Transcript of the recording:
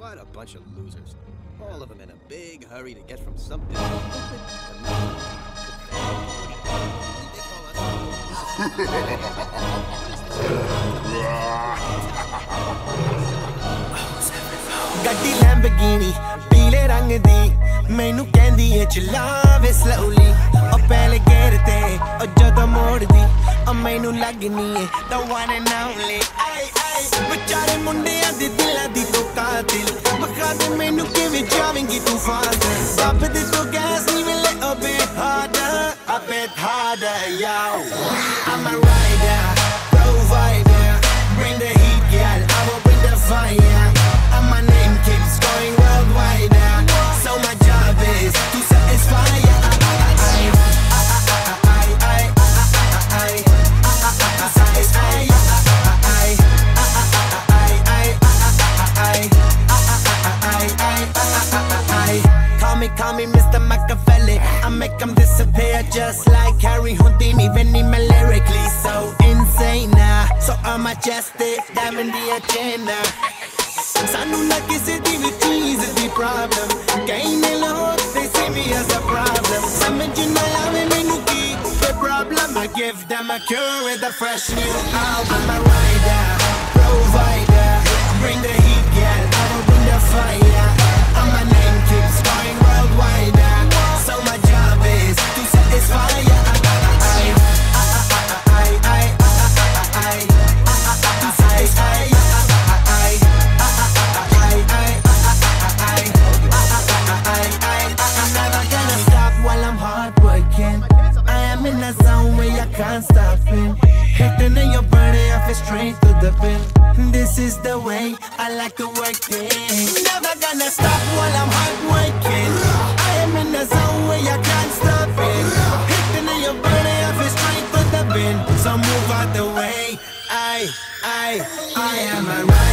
What a bunch of losers. All of them in a big hurry to get from something stupid to nothing. Gaddi Lamborghini, पीले रंग दी, मैनू कहंदी है चलावे slowly, और पहले गेर ते, और जदों मोड़ दी, और मैनू लगनी है the one and only. बेचारे मुंडियां दे दिलां दी तो कातिल, बखा दे मैनू किवें जावेंगी तू फादर. बाप दे तो गैस नी मिले a bit harder, yo. I'm a rider, provider, bring the heat, girl, I will bring the fire. And my name keeps going worldwide, so my job is to satisfy. Call me Mr. Machiavelli. I make them disappear just like Harry Houdini. When I'm lyrically so insane, so I'm majestic, diamond the agenda. Sanu na kisi di vi cheez di problem. Kahin log they see me as a problem. Samajh na aave mainu ki the problem. I give them a cure with a fresh new album. I'm a rider, provider, bring the heat, girl, I will bring the fire. And my name keeps going worldwide, so my job is to satisfy. Can't stop it. Hitting in your body, I feel straight to the pin. This is the way I like to work it. Never gonna stop while I'm hard working. I am in the zone where you can't stop it. Hitting in your body, I feel straight to the pin. So move out the way. I am a rider.